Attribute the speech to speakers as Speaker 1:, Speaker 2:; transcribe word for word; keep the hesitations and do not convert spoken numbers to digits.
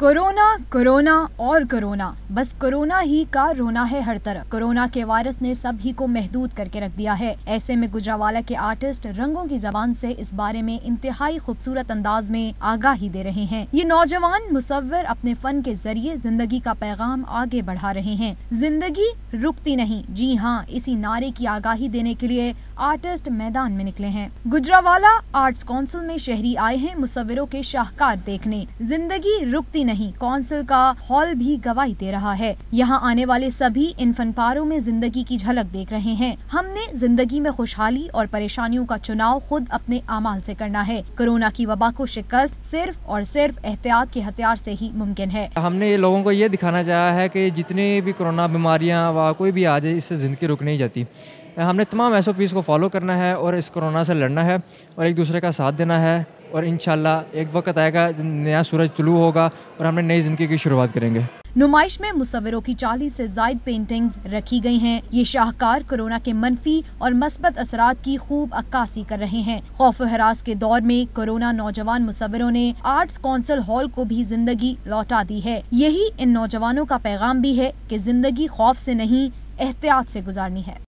Speaker 1: Corona corona और corona, बस corona ही का रोना है हर तरफ। कोरोना के वायरस ने सभी को महदूद करके रख दिया है। ऐसे में गुजरावाला के आर्टिस्ट रंगों की जबान से इस बारे में इंतहाई खूबसूरत अंदाज में आगाही दे रहे हैं। ये नौजवान मुसव्विर अपने फन के जरिए जिंदगी का पैगाम आगे बढ़ा रहे हैं। जिंदगी रुकती नहीं, जी हाँ, इसी नारे की आगाही देने के लिए आर्टिस्ट मैदान में निकले हैं। गुजरावाला आर्ट्स काउंसिल में शहरी आए हैं मुसव्विरों के शाहकार देखने। जिंदगी रुकती नहीं काउंसिल का हॉल भी गवाही दे रहा है। यहाँ आने वाले सभी इन फनपारों में जिंदगी की झलक देख रहे हैं। हमने जिंदगी में खुशहाली और परेशानियों का चुनाव खुद अपने आमाल से करना है। कोरोना की वबा को शिकस्त सिर्फ और सिर्फ एहतियात के हथियार से ही मुमकिन है।
Speaker 2: हमने ये लोगों को ये दिखाना चाहा है कि जितनी भी कोरोना बीमारियां व कोई भी आ जाए, इससे ज़िंदगी रुक नहीं जाती। हमने तमाम एस ओ पीज़ को फॉलो करना है और इस कोरोना से लड़ना है और एक दूसरे का साथ देना है। और इंशाल्लाह एक वक्त आएगा, नया सूरज तुलू होगा और हमने नई जिंदगी की शुरुआत करेंगे।
Speaker 1: नुमाइश में मुसव्विरों की चालीस से जायद पेंटिंग्स रखी गई हैं। ये शाहकार कोरोना के मनफी और मस्बत असरात की खूब अक्कासी कर रहे हैं। खौफ हरास के दौर में कोरोना नौजवान मुसव्विरों ने आर्ट्स काउंसिल हॉल को भी जिंदगी लौटा दी है। यही इन नौजवानों का पैगाम भी है कि जिंदगी खौफ से नहीं, एहतियात से गुजारनी है।